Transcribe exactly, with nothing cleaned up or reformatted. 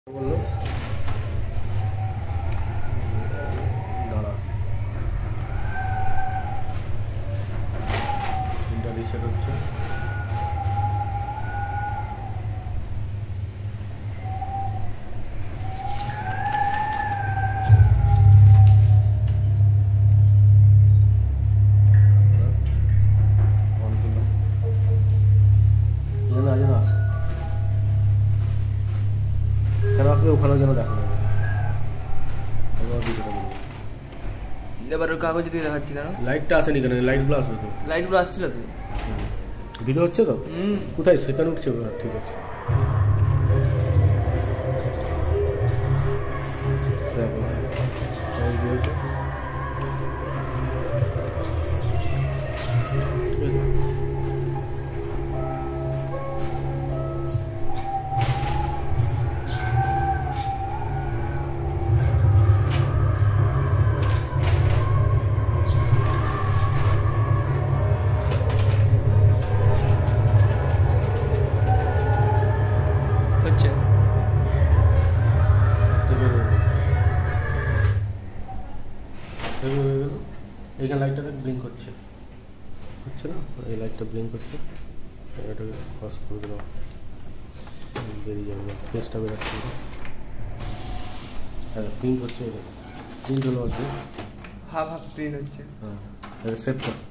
বললো দাঁড়া তিনটা রিসেট হচ্ছে। ওখানে যেন দেখা যাবে এবার কাগজ দিয়ে দেখাচ্ছি কেন? লাইটটা আসেনি কেন? লাইটগুলো আসবে তো, লাইটগুলো আসছিল তো। ভিডিও হচ্ছে তো? কোথায় সেখানে উঠছে? ঠিক আছে এইখানে লাইটটা ব্লিঙ্ক হচ্ছে হচ্ছে না? এই লাইটটা ব্লিঙ্ক হচ্ছে, এটাকে পাস করে দেওয়া বেরিয়ে যাবে না, পেজটা বেরোচ্ছে। হ্যাঁ প্রিন্ট হচ্ছে, প্রিন্ট হলো হচ্ছে, হাফ হাফ প্রিন্ট হচ্ছে। হ্যাঁ সেভ কর।